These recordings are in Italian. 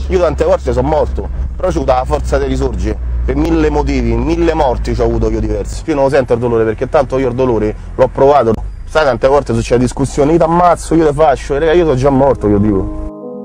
Io tante volte sono morto, però c'ho avuto la forza di risorgere, per 1000 motivi, 1000 morti c'ho avuto io diversi. Io non lo sento il dolore, perché tanto io il dolore l'ho provato. Sai, tante volte succede discussione, io ti ammazzo, io ti faccio, e raga, io sono già morto, io dico.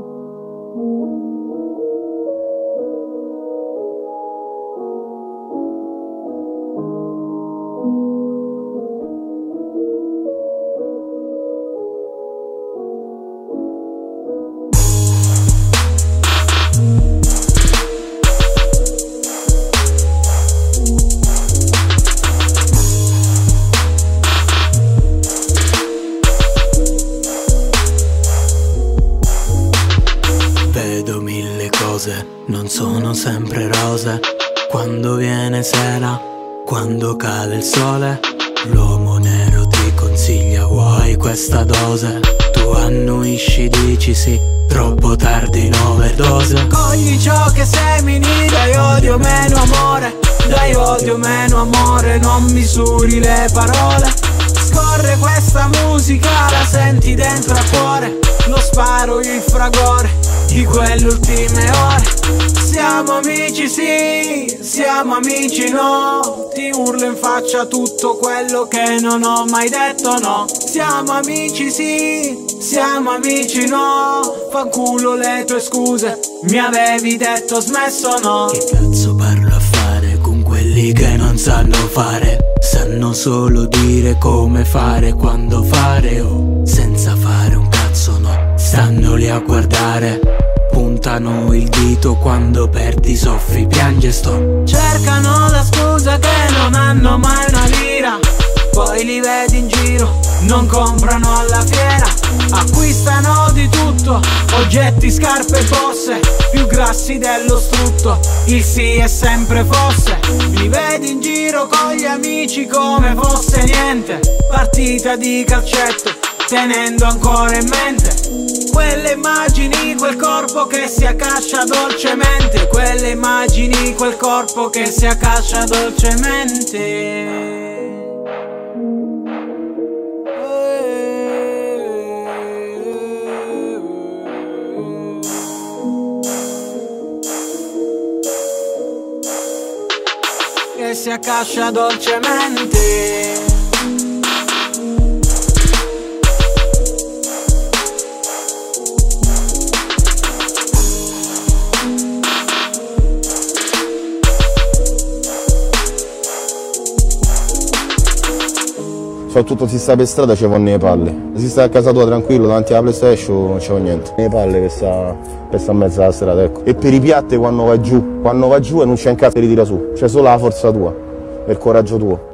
Vedo mille cose, non sono sempre rose. Quando viene sera, quando cade il sole, l'uomo nero ti consiglia: vuoi questa dose? Tu annuisci, dici sì, troppo tardi in overdose. Cogli ciò che semini, dai odio meno amore, dai odio meno amore, non misuri le parole. Scorre questa musica, la senti dentro a cuore, lo sparo il fragore di quelle ultime ore. Siamo amici sì, siamo amici no, ti urlo in faccia tutto quello che non ho mai detto no. Siamo amici sì, siamo amici no, fanculo le tue scuse, mi avevi detto smesso no. Che cazzo parlo a fare con quelli che non sanno fare? Sanno solo dire come fare, quando fare o senza fare un cazzo no. Stanno lì a guardare, puntano il dito, quando perdi soffri, piange sto. Cercano la scusa che non hanno mai una lira, poi li vedi in giro, non comprano alla fiera. Acquistano di tutto, oggetti, scarpe e bosse, più grassi dello strutto, il sì è sempre fosse. Li vedi in giro con gli amici come fosse niente, partita di calcetto, tenendo ancora in mente quelle immagini, quel corpo che si accascia dolcemente, quelle immagini, quel corpo che si accascia dolcemente. Che si accascia dolcemente. Soprattutto se stai per strada ci vanno le palle. Se stai a casa tua tranquillo davanti alla PlayStation non c'è niente. Le palle per sta in mezzo alla strada, ecco. E per i piatti quando vai giù e non c'è in casa ti ritira su. C'è solo la forza tua, il coraggio tuo.